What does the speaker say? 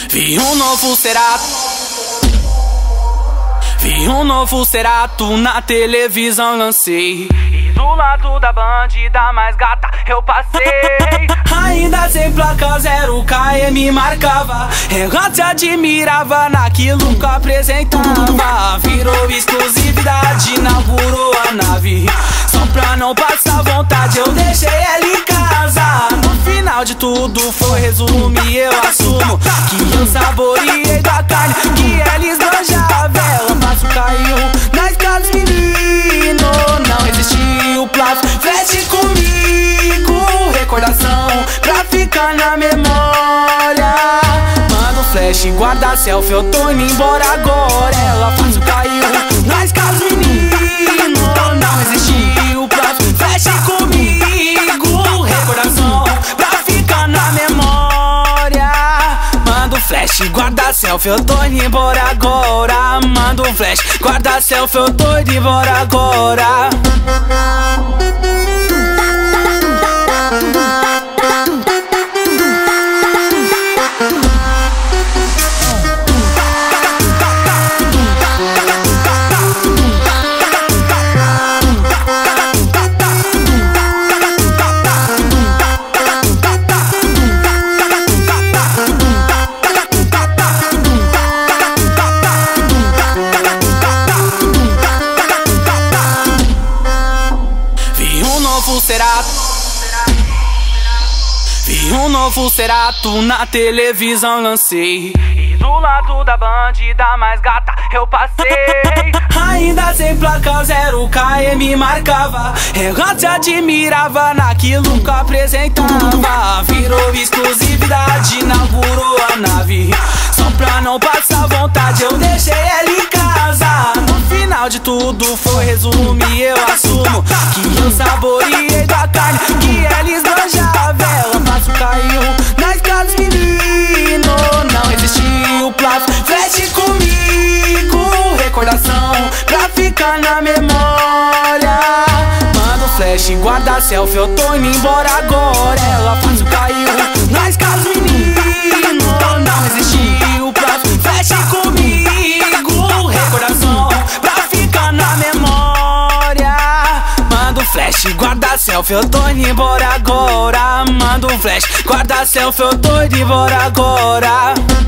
Vi um novo Cerato, vi um novo Cerato na televisão, lancei. E do lado da bandida mais gata eu passei. Ainda sem placa, 0km marcava. Ela te admirava naquilo que apresentava. Virou exclusividade, inaugurou a nave. Só pra não passar vontade eu deixei ela em casa. No final de tudo foi resumo e eu assumo que eu saboreei da carne que ela esbanjava. Ela passa o caiu na escada dos meninos. Não resistiu o plástico, feche comigo. Recordação pra ficar na memória. Manda um flash, guarda selfie, eu tô indo embora agora. Ela faz o caiu na escada dos meninos. Não resistiu o plástico, feche comigo. Recordação pra ficar na memória. Manda um flash, guarda selfie, eu tô indo embora agora. Manda um flash, guarda selfie, eu tô indo embora agora. Vi um novo Cerato na televisão, lancei. E do lado da bandida mais gata eu passei. Ainda sem placa, 0km marcava. Ela te admirava naquilo que apresentava. Virou exclusividade, inaugurou a nave. Só pra não passar vontade eu deixei ela em casa. No final de tudo foi resumo e eu assumo que eu saboreei da carne que ela esbanjava. Ela passa o caiu na escada dos meninos. Não resistiu o plástico, feche comigo. Recordação pra ficar na memória. Manda um flash, guarda selfie, eu tô indo embora agora. Ela faz o caiu na escada dos meninos. Não resistiu o plástico, feche comigo. Recordação pra ficar na memória. Manda um flash, guarda selfie, eu tô indo embora agora. Manda um flash, guarda selfie, eu tô indo embora agora.